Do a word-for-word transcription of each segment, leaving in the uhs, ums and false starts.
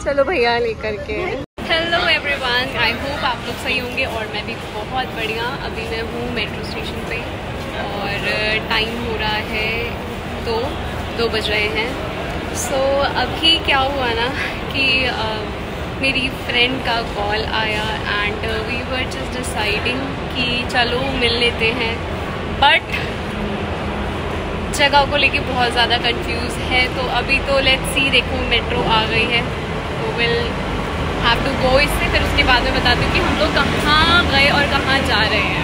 चलो भैया लेकर के। हेलो एवरीवन, आई होप आप लोग सही होंगे और मैं भी बहुत बढ़िया। अभी मैं हूँ मेट्रो स्टेशन पे और टाइम हो रहा है दो दो बज रहे हैं। सो so, अभी क्या हुआ ना कि uh, मेरी फ्रेंड का कॉल आया and we were just deciding कि चलो मिल लेते हैं, बट जगह को लेके बहुत ज़्यादा कंफ्यूज है। तो अभी तो लेट्स सी, देखो मेट्रो आ गई है तो विल हैव टू गो इससे, फिर उसके बाद में बताती हूँ कि हम लोग कहाँ गए और कहाँ जा रहे हैं।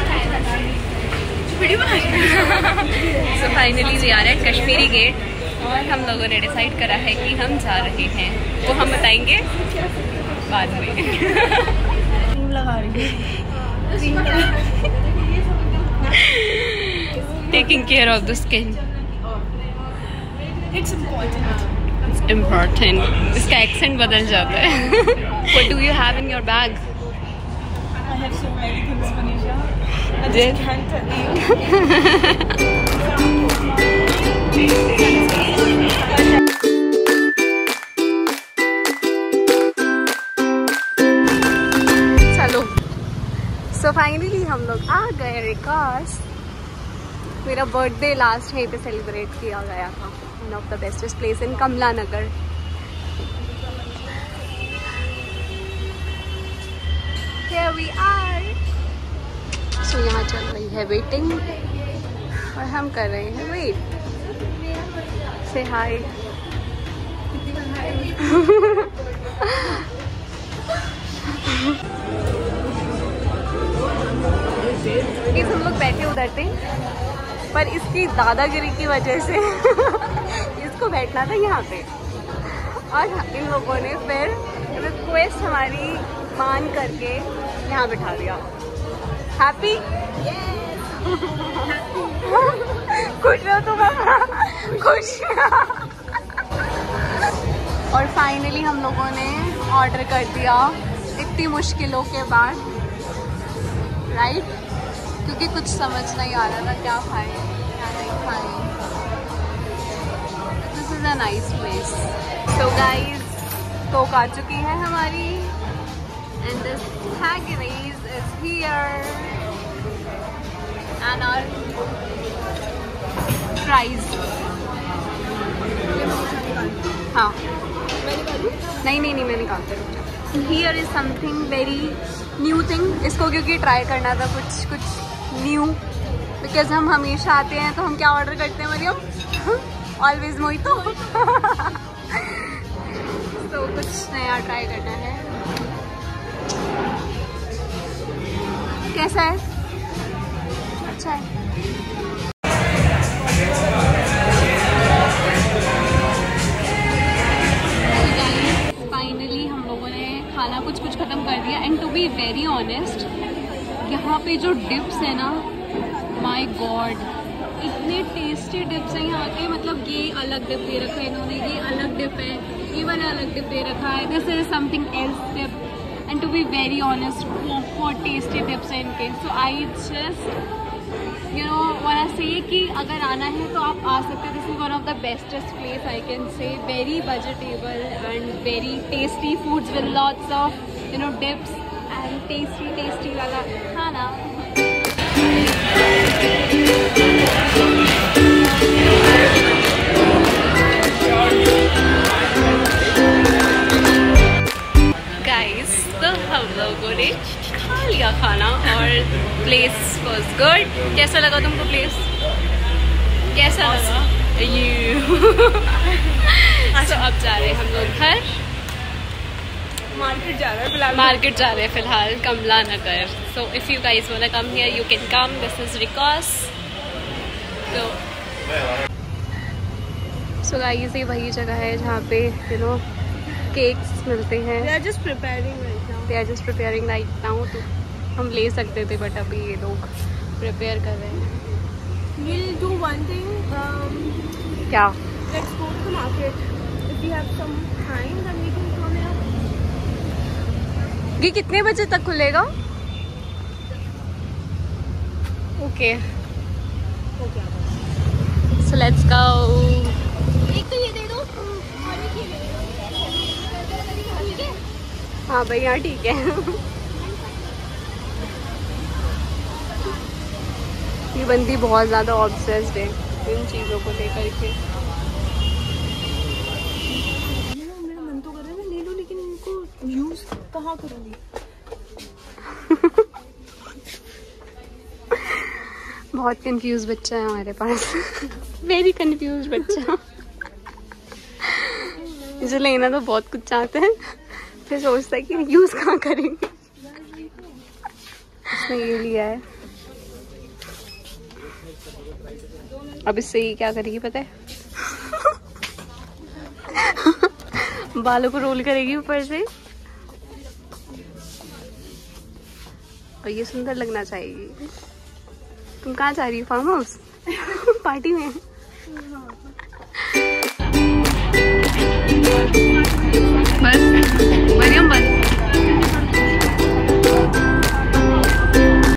So finally we are at Kashmiri gate और हम लोगों ने डिसाइड करा है कि हम जा रहे हैं, वो हम बताएंगे बाद में। क्रीम लगा रही है। Taking care of the skin, it's important. It's important. इसका एक्सेंट बदल जाता है। What do you have in your bag? I have so many things, Manisha. I just can't tell you. चलो, सो फाइनली हम लोग आ गए रिकॉर्ड। मेरा birthday last यहीं पे सेलिब्रेट किया गया था, one of the bestest place in Kamla Nagar. Here we are. So यहाँ चल रही है वेटिंग और हम कर रहे हैं वेट। से हाय। इस हम लोग बैठे उधर थे, पर इसकी दादागिरी की वजह से इसको बैठना था यहाँ पे, और इन लोगों ने फिर रिक्वेस्ट हमारी मान करके यहाँ बिठा दिया। हैप्पी? खुश हो तुम? खुश। और फाइनली हम लोगों ने ऑर्डर कर दिया इतनी मुश्किलों के बाद, राइट? क्योंकि कुछ समझ नहीं आ रहा था क्या खाएं क्या नहीं खाएं। This is a nice place. So guys, coke आ चुकी है हमारी and this hangries is here and our fries. हाँ, नहीं नहीं नहीं मैं निकालती हूँ। Here is something very new thing. इसको क्योंकि ट्राई करना था कुछ कुछ न्यू, बिकॉज हम हमेशा आते हैं तो हम क्या ऑर्डर करते हैं मरियम? Always mojito. तो कुछ नया ट्राई करना है। कैसा है? अच्छा है। फाइनली हम लोगों ने खाना कुछ कुछ ख़त्म कर दिया and to be very honest, यहाँ पे जो डिप्स है ना, माय गॉड, इतने टेस्टी डिप्स हैं यहाँ के। मतलब ये अलग डिप दे रखा है इन्होंने, ये अलग डिप है, ये वाला अलग डिप दे रखा है, this is something else dip, and to be very honest बहुत टेस्टी डिप्स हैं इनके। So I just you know want to say कि अगर आना है तो आप आ सकते हैं। This is one of the bestest place I can say, very budgetable and very tasty foods with lots of you know dips and tasty tasty वाला खाना। गाइस, तो हम लोगों ने खा लिया खाना और प्लेस वाज गुड। कैसा लगा तुमको प्लेस? कैसा लगा? यू तो अब जा रहे हैं हम लोग घर। मार्केट जा रहे हैं फिलहाल। मार्केट जा रहे हैं फिलहाल Kamla Nagar. So if you guys wanna come here you can come. This is ricos. तो सो गाइस, ये वही जगह है जहाँ पे यू नो केक्स मिलते हैं। They are just preparing right now. They are just preparing right now। तो हम ले सकते थे बट अभी ये लोग प्रिपेयर कर रहे हैं। We'll do one thing. Um, क्या? let's go to the market. If you have some time, then we can come here. ये कितने बजे तक खुलेगा? Okay, so let's go. एक तो ये दे दो और एक ये दे दो। हाँ भाई यहाँ ठीक है। ये बंदी बहुत ज़्यादा ऑब्सेस्ड है इन चीज़ों को लेकर के। मेरा मन तो कर रहा है मैं ले लूं, लेकिन इनको यूज कहाँ करूँगी? बहुत कंफ्यूज बच्चा है हमारे पास। वेरी कंफ्यूज बच्चा। जो लेना तो बहुत कुछ चाहते हैं, फिर सोचता है कि यूज कहाँ करेंगे। इसने ये लिया है, अब इससे ये क्या करेगी पता है? बालों को रोल करेगी ऊपर से, और ये सुंदर लगना चाहिए। तुम कहाँ जा रही हो? Farm house? पार्टी में?